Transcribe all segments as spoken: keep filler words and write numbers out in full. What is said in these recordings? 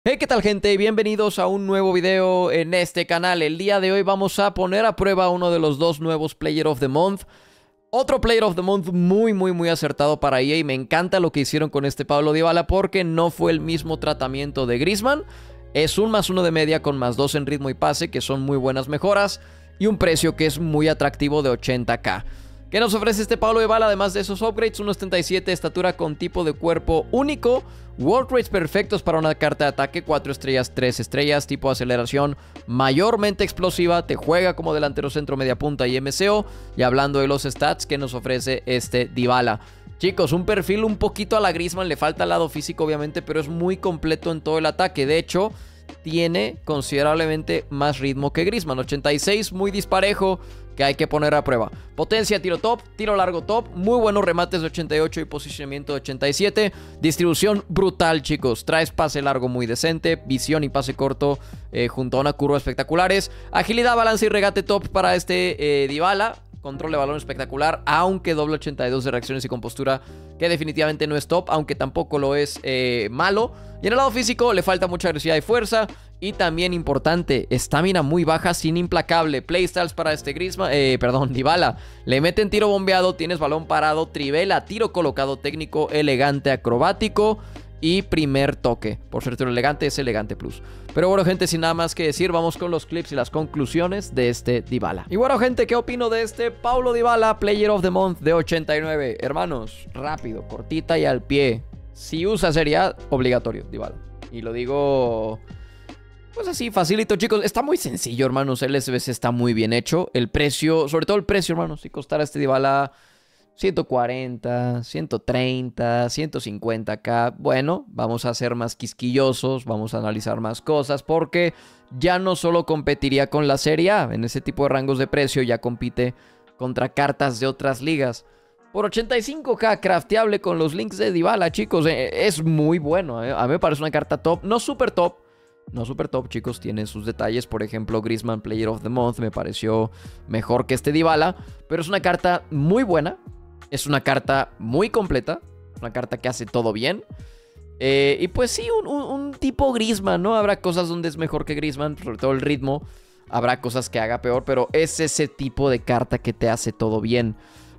Hey, ¿qué tal, gente? Bienvenidos a un nuevo video en este canal. El día de hoy vamos a poner a prueba uno de los dos nuevos Player of the Month. Otro Player of the Month muy, muy, muy acertado para E A. Me encanta lo que hicieron con este Paulo Dybala porque no fue el mismo tratamiento de Griezmann. Es un más uno de media con más dos en ritmo y pase, que son muy buenas mejoras. Y un precio que es muy atractivo de ochenta k. ¿Qué nos ofrece este Paulo Dybala? Además de esos upgrades, uno setenta y siete, estatura con tipo de cuerpo único, work rates perfectos para una carta de ataque, cuatro estrellas, tres estrellas, tipo de aceleración mayormente explosiva, te juega como delantero centro, media punta y M C O. Y hablando de los stats que nos ofrece este Dybala. Chicos, un perfil un poquito a la Griezmann, le falta el lado físico obviamente, pero es muy completo en todo el ataque. De hecho, tiene considerablemente más ritmo que Griezmann, ochenta y seis, muy disparejo, que hay que poner a prueba. Potencia, tiro top, tiro largo top, muy buenos remates de ochenta y ocho y posicionamiento de ochenta y siete. Distribución brutal, chicos. Traes pase largo muy decente, visión y pase corto eh, junto a una curva espectaculares. Agilidad, balance y regate top para este eh, Dybala. Control de balón espectacular, aunque doble ochenta y dos de reacciones y compostura, que definitivamente no es top, aunque tampoco lo es eh, malo. Y en el lado físico le falta mucha agresividad y fuerza. Y también importante, estamina muy baja sin implacable. Playstyles para este Griezmann, eh, perdón, Dybala. Le meten tiro bombeado, tienes balón parado, trivela, tiro colocado técnico, elegante, acrobático y primer toque. Por ser tiro elegante, es elegante plus. Pero bueno, gente, sin nada más que decir, vamos con los clips y las conclusiones de este Dybala. Y bueno, gente, ¿qué opino de este Paulo Dybala, Player of the Month de ochenta y nueve? Hermanos, rápido, cortita y al pie. Si usa sería obligatorio, Dybala. Y lo digo... pues así, facilito, chicos. Está muy sencillo, hermanos. El S B C está muy bien hecho. El precio, sobre todo el precio, hermanos. Si costara este Dybala ciento cuarenta, ciento treinta, ciento cincuenta k. Bueno, vamos a ser más quisquillosos. Vamos a analizar más cosas. Porque ya no solo competiría con la Serie A. En ese tipo de rangos de precio ya compite contra cartas de otras ligas. Por ochenta y cinco k, crafteable con los links de Dybala, chicos. Es muy bueno, ¿eh? A mí me parece una carta top. No super top. No super top, chicos, tiene sus detalles. Por ejemplo, Griezmann Player of the Month me pareció mejor que este Dybala. Pero es una carta muy buena. Es una carta muy completa. Una carta que hace todo bien. Eh, y pues sí, un, un, un tipo Griezmann, ¿no? Habrá cosas donde es mejor que Griezmann, sobre todo el ritmo. Habrá cosas que haga peor, pero es ese tipo de carta que te hace todo bien.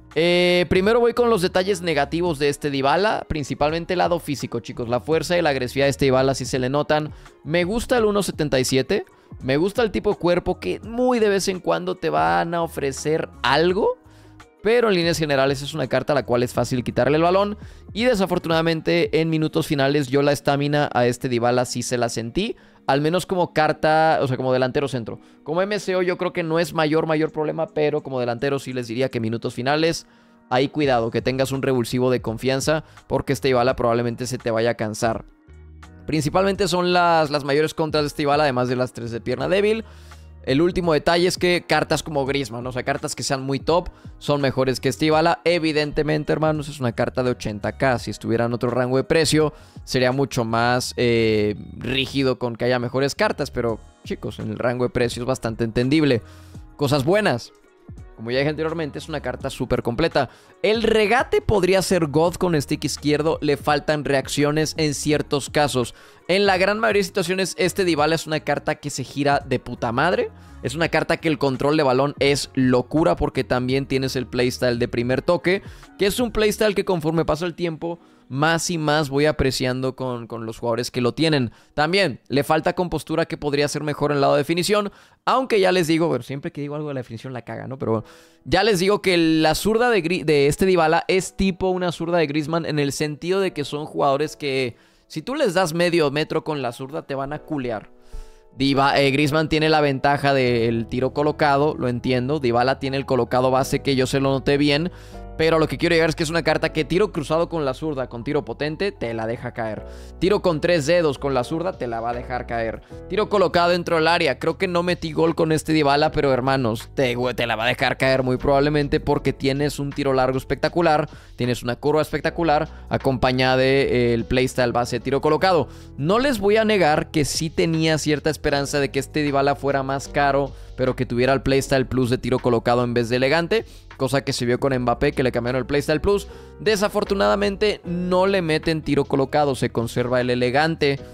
Eh, primero voy con los detalles negativos de este Dybala, principalmente el lado físico, chicos. La fuerza y la agresividad de este Dybala sí se le notan. Me gusta el uno setenta y siete, me gusta el tipo de cuerpo que muy de vez en cuando te van a ofrecer algo, pero en líneas generales es una carta a la cual es fácil quitarle el balón. Y desafortunadamente en minutos finales yo la estamina a este Dybala sí se la sentí. Al menos como carta, o sea, como delantero centro. Como M C O yo creo que no es mayor, mayor problema, pero como delantero sí les diría que minutos finales, ahí cuidado, que tengas un revulsivo de confianza, porque este Dybala probablemente se te vaya a cansar. Principalmente son las, las mayores contras de este Dybala, además de las tres de pierna débil. El último detalle es que cartas como Griezmann, o sea, cartas que sean muy top, son mejores que este Dybala. Evidentemente, hermanos, es una carta de ochenta k. Si estuviera en otro rango de precio, sería mucho más eh, rígido con que haya mejores cartas. Pero, chicos, en el rango de precio es bastante entendible. Cosas buenas. Como ya dije anteriormente, es una carta súper completa. El regate podría ser God con stick izquierdo. Le faltan reacciones en ciertos casos. En la gran mayoría de situaciones, este Dybala es una carta que se gira de puta madre. Es una carta que el control de balón es locura, porque también tienes el playstyle de primer toque, que es un playstyle que conforme pasa el tiempo, más y más voy apreciando con, con los jugadores que lo tienen. También le falta compostura, que podría ser mejor en el lado de definición. Aunque ya les digo, pero siempre que digo algo de la definición la caga, ¿no? Pero bueno, ya les digo que la zurda de, de este Dybala es tipo una zurda de Griezmann, en el sentido de que son jugadores que si tú les das medio metro con la zurda te van a culear. Diva, eh, Griezmann tiene la ventaja del tiro colocado, lo entiendo. Dybala tiene el colocado base, que yo se lo noté bien. Pero lo que quiero llegar es que es una carta que tiro cruzado con la zurda, con tiro potente, te la deja caer. Tiro con tres dedos con la zurda, te la va a dejar caer. Tiro colocado dentro del área. Creo que no metí gol con este Dybala, pero hermanos, te, te la va a dejar caer muy probablemente, porque tienes un tiro largo espectacular, tienes una curva espectacular, acompañada del eh, playstyle base de tiro colocado. No les voy a negar que sí tenía cierta esperanza de que este Dybala fuera más caro, pero que tuviera el playstyle plus de tiro colocado en vez de elegante, cosa que se vio con Mbappé, que le cambiaron el playstyle plus. Desafortunadamente no le meten tiro colocado, se conserva el elegante.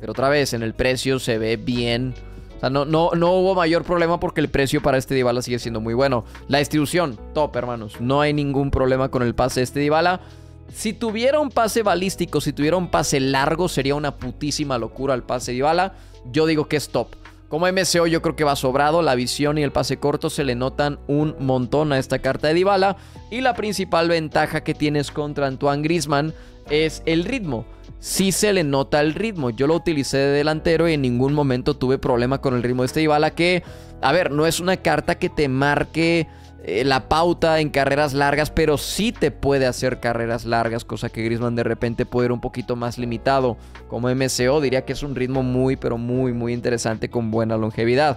Pero otra vez, en el precio se ve bien. O sea, no, no, no hubo mayor problema porque el precio para este Dybala sigue siendo muy bueno. La distribución, top, hermanos. No hay ningún problema con el pase de este Dybala. Si tuviera un pase balístico, si tuviera un pase largo, sería una putísima locura el pase de Dybala. Yo digo que es top. Como M C O yo creo que va sobrado. La visión y el pase corto se le notan un montón a esta carta de Dybala. Y la principal ventaja que tienes contra Antoine Griezmann es el ritmo. Sí se le nota el ritmo. Yo lo utilicé de delantero y en ningún momento tuve problema con el ritmo de este Dybala, que, a ver, no es una carta que te marque eh, la pauta en carreras largas, pero sí te puede hacer carreras largas, cosa que Griezmann de repente puede ir un poquito más limitado. Como M C O diría que es un ritmo muy, pero muy, muy interesante con buena longevidad.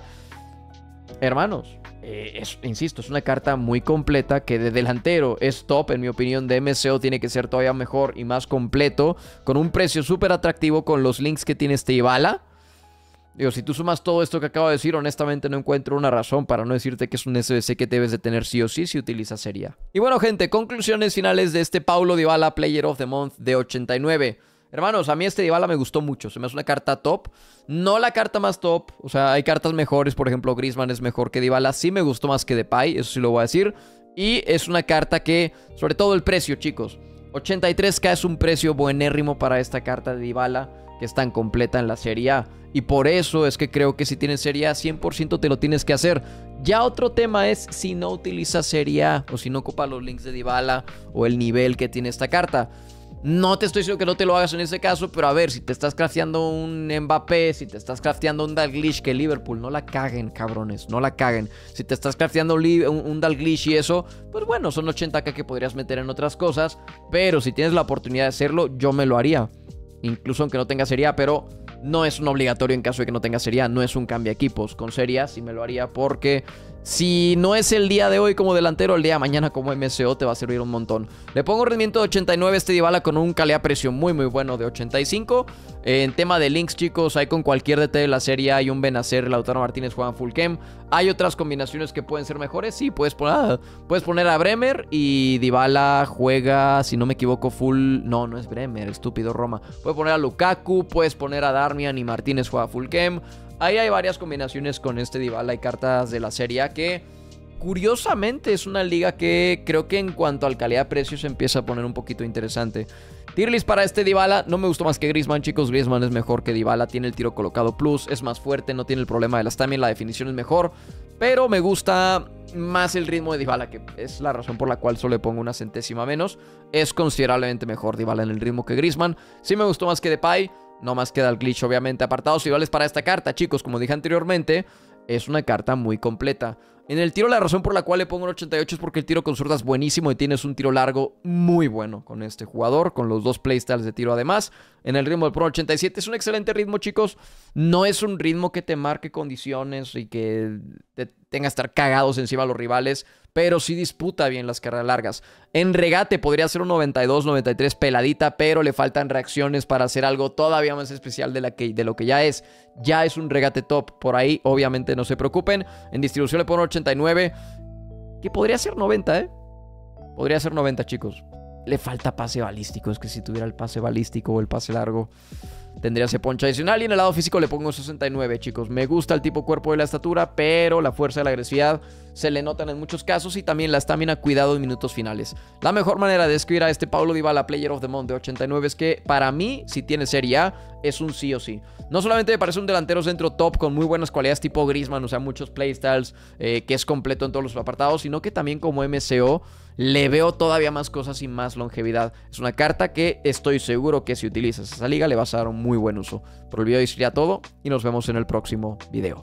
Hermanos, eh, es, insisto, es una carta muy completa que de delantero es top. En mi opinión, de M C O tiene que ser todavía mejor y más completo, con un precio súper atractivo con los links que tiene este Dybala. Digo, si tú sumas todo esto que acabo de decir, honestamente no encuentro una razón para no decirte que es un S B C que debes de tener sí o sí si utilizas Serie A. Y bueno, gente, conclusiones finales de este Paulo Dybala Player of the Month de ochenta y nueve. Hermanos, a mí este Dybala me gustó mucho. Se me hace una carta top. No la carta más top. O sea, hay cartas mejores. Por ejemplo, Griezmann es mejor que Dybala. Sí me gustó más que Depay. Eso sí lo voy a decir. Y es una carta que, sobre todo el precio, chicos. ochenta y tres K es un precio buenérrimo para esta carta de Dybala, que es tan completa en la Serie A. Y por eso es que creo que si tienes Serie A, cien por ciento te lo tienes que hacer. Ya otro tema es si no utilizas Serie A o si no ocupas los links de Dybala o el nivel que tiene esta carta. No te estoy diciendo que no te lo hagas en ese caso, pero a ver, si te estás crafteando un Mbappé, si te estás crafteando un Dalglish, que Liverpool, no la caguen, cabrones, no la caguen. Si te estás crafteando un, un, un Dalglish y eso, pues bueno, son ochenta K que podrías meter en otras cosas, pero si tienes la oportunidad de hacerlo, yo me lo haría. Incluso aunque no tenga Serie A, pero no es un obligatorio en caso de que no tenga Serie A, no es un cambia equipos. Con Serie A sí me lo haría porque si no es el día de hoy como delantero, el día de mañana como M C O te va a servir un montón. Le pongo rendimiento de ochenta y nueve a este Dybala con un calidad-precio muy muy bueno de ochenta y cinco. Eh, en tema de links, chicos, hay con cualquier D T de la Serie A. Hay un Benacer, Lautaro Martínez juegan full chem. Hay otras combinaciones que pueden ser mejores. Sí, puedes poner, ah, puedes poner a Bremer y Dybala juega, si no me equivoco, full... No, no es Bremer, estúpido Roma. Puedes poner a Lukaku, puedes poner a Darmian y Martínez juega full chem. Ahí hay varias combinaciones con este Dybala y cartas de la Serie A que, curiosamente, es una liga que creo que en cuanto al calidad-precio se empieza a poner un poquito interesante. Tier list para este Dybala, no me gustó más que Griezmann, chicos. Griezmann es mejor que Dybala, tiene el tiro colocado plus, es más fuerte, no tiene el problema de la stamina, la definición es mejor. Pero me gusta más el ritmo de Dybala, que es la razón por la cual solo le pongo una centésima menos. Es considerablemente mejor Dybala en el ritmo que Griezmann. Sí me gustó más que Depay. No más queda el glitch, obviamente. Apartados iguales para esta carta, chicos. Como dije anteriormente, es una carta muy completa. En el tiro, la razón por la cual le pongo el ochenta y ocho es porque el tiro con zurda es buenísimo y tienes un tiro largo muy bueno con este jugador, con los dos playstyles de tiro además. En el ritmo del Pro ochenta y siete es un excelente ritmo, chicos. No es un ritmo que te marque condiciones y que te tenga que estar cagados encima a los rivales, pero sí disputa bien las carreras largas. En regate podría ser un noventa y dos, noventa y tres peladita, pero le faltan reacciones para hacer algo todavía más especial de, la que, de lo que ya es. Ya es un regate top. Por ahí, obviamente, no se preocupen. En distribución le pongo ochenta y nueve, que podría ser noventa, ¿eh? Podría ser noventa, chicos. Le falta pase balístico. Es que si tuviera el pase balístico o el pase largo, tendría ese poncho adicional. Y en el lado físico le pongo sesenta y nueve, chicos. Me gusta el tipo cuerpo de la estatura, pero la fuerza y la agresividad se le notan en muchos casos. Y también la estamina, cuidado en minutos finales. La mejor manera de describir a este Paulo Dybala Player of the Month de ochenta y nueve es que, para mí, si tiene Serie A, es un sí o sí. No solamente me parece un delantero centro top con muy buenas cualidades tipo Griezmann, o sea, muchos playstyles, eh, que es completo en todos los apartados, sino que también como M C O le veo todavía más cosas y más longevidad. Es una carta que estoy seguro que si utilizas esa liga le vas a dar un muy buen uso. Por el video hoy sería todo y nos vemos en el próximo video.